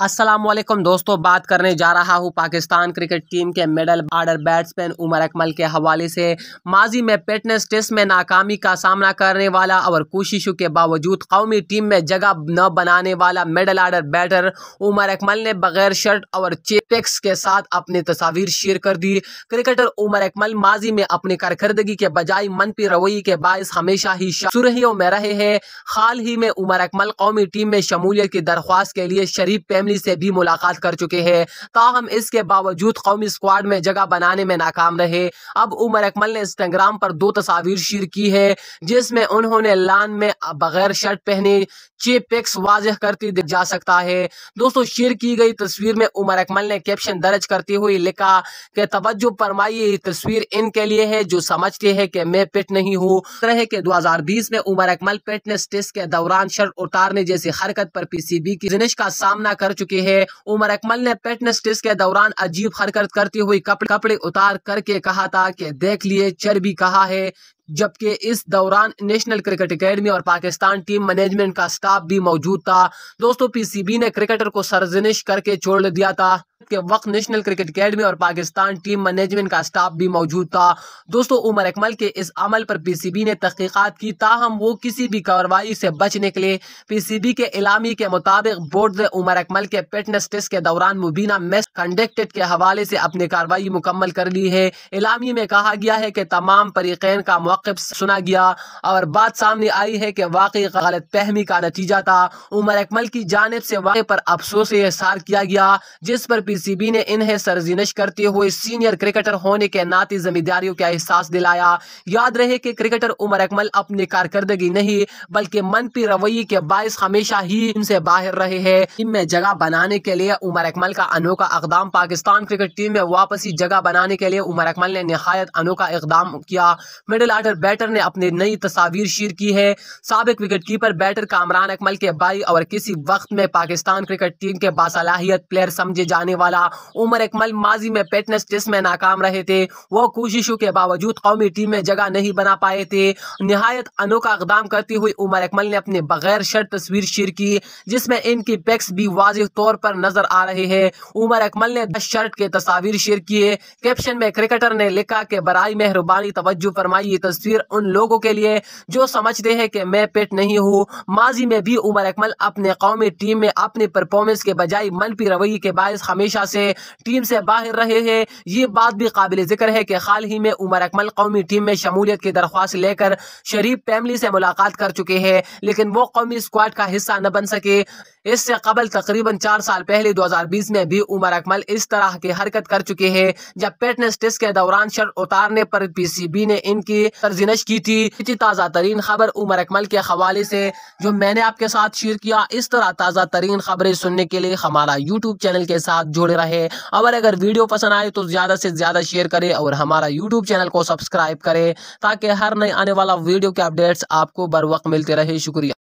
अस्सलाम वालेकुम दोस्तों, बात करने जा रहा हूँ पाकिस्तान क्रिकेट टीम के middle order batsman Umar Akmal के हवाले से। माजी में फिटनेस टेस्ट में नाकामी का सामना करने वाला और कोशिशों के बावजूद कौमी टीम में जगह न बनाने वाला middle order batter Umar Akmal ने बगैर शर्ट और चेपेक्स के साथ अपनी तस्वीर शेयर कर दी। क्रिकेटर उमर अकमल माजी में अपनी कारकर्दगी के बजाय मनफी रवैये के बायस हमेशा ही सुर्खियों में रहे हैं। हाल ही में उमर अकमल कौमी टीम में शमूलियत की दरख्वास्त के लिए शरीफ फैमिली से भी मुलाकात कर चुके हैं, ताहम इसके बावजूद कौमी स्क्वाड में जगह बनाने में नाकाम रहे। अब उमर अकमल ने इंस्टाग्राम पर 2 तस्वीर शेयर की है, जिसमें उन्होंने लान में बगैर शर्ट पहने चेपेक्स वाज़ेह करती दिख जा सकता है। दोस्तों, शेयर की गई तस्वीर में उमर अकमल ने कैप्शन दर्ज करते हुए लिखा कि तवज्जो फरमाइए, ये तस्वीर इनके लिए है जो समझते हैं कि मैं फिट नहीं हूँ। तरह के 2020 में उमर अकमल फिटनेस टेस्ट के दौरान शर्ट उतारने जैसी हरकत पर पीसीबी की जिनिश का सामना कर चुके हैं। उमर अकमल ने फिटनेस टेस्ट के दौरान अजीब हरकत करते हुए कपड़े उतार करके कहा था कि देख लिए चर्बी कहा है, जबकि इस दौरान नेशनल क्रिकेट एकेडमी और पाकिस्तान टीम मैनेजमेंट का स्टाफ भी मौजूद था। दोस्तों, पीसीबी ने क्रिकेटर को सरजनिश करके छोड़ दिया था के वक्त नेशनल क्रिकेट एकेडमी और पाकिस्तान टीम मैनेजमेंट का स्टाफ भी मौजूद था। दोस्तों, उमर अकमल के इस अमल पर पीसीबी ने तहकीकात की, ताहम वो किसी भी कार्रवाई से बचने के लिए पीसीबी के इलामी के मुताबिक बोर्ड ने उमर अकमल के फिटनेस टेस्ट के दौरान मुबीना मैच कंडक्टेड के हवाले से अपनी कार्रवाई मुकम्मल कर ली है। इलामी में कहा गया है कि तमाम फरीकैन का मौक़िफ़ सुना गया और बात सामने आई है कि वाकई गलत फहमी का नतीजा था। उमर अकमल की जानिब से वाक़े पर अफसोस इज़हार किया गया, जिस पर पीसीबी ने इन्हें सरजिनश करते हुए सीनियर क्रिकेटर होने के नाते जिम्मेदारियों का एहसास दिलाया। याद रहे कि क्रिकेटर उमर अकमल अपनी कारकर्दगी नहीं बल्कि मनफी रवैये के बायस हमेशा ही इनसे बाहर रहे हैं। टीम में जगह बनाने के लिए उमर अकमल का अनोखा इक़दाम। पाकिस्तान क्रिकेट टीम में वापसी जगह बनाने के लिए उमर अकमल ने निहायत अनोखा इक़दाम किया। मिडिल ऑर्डर बैटर ने अपनी नई तस्वीर शेयर की है। साबिक wicket keeper batter Kamran Akmal के भाई और किसी वक्त में पाकिस्तान क्रिकेट टीम के बासलाहियत प्लेयर समझे जाने वाला उमर अकमल माजी में फिटनेस टेस्ट में नाकाम रहे थे। वो कोशिशों के बावजूद कौमी टीम में जगह नहीं बना पाए थे। निहायत अनोखा इक़दाम करते हुए उमर अकमल ने अपने बगैर शर्ट तस्वीर शेयर की, जिसमें इनकी पेक्स भी वाज़ेह तौर पर नजर आ रहे हैं। उमर अकमल ने शर्ट के तस्वीर शेयर किए। कैप्शन में क्रिकेटर ने लिखा कि बराए मेहरबानी तवज्जो फरमाइए, ये तस्वीर उन लोगों के लिए जो समझते हैं कि मैं फिट नहीं हूँ। माजी में भी उमर अकमल अपने कौमी टीम में अपने परफॉर्मेंस के बजाय मनफी रवैये के बायस हमेशा से टीम से बाहर रहे हैं। ये बात भी काबिल जिक्र है कि हाल ही में उमर अकमल कौमी टीम में शमूलियत की दरख्वास्त लेकर शरीफ फैमिली से मुलाकात कर चुके हैं, लेकिन वो कौमी स्क्वाड का हिस्सा न बन सके। इससे कबल तकरीबन 4 साल पहले 2020 में भी उमर अकमल इस तरह की हरकत कर चुके हैं, जब फिटनेस टेस्ट के दौरान शर्ट उतारने पर पीसीबी ने इनकी सरजिनश की थी। ताज़ा तरीन खबर उमर अकमल के हवाले से जो मैंने आपके साथ शेयर किया। इस तरह ताज़ा तरीन खबरें सुनने के लिए हमारा यूट्यूब चैनल के साथ जुड़े रहे और अगर वीडियो पसंद आए तो ज़्यादा से ज़्यादा शेयर करें और हमारा यूट्यूब चैनल को सब्सक्राइब करें, ताकि हर नए आने वाला वीडियो के अपडेट्स आपको बर वक्त मिलते रहे। शुक्रिया।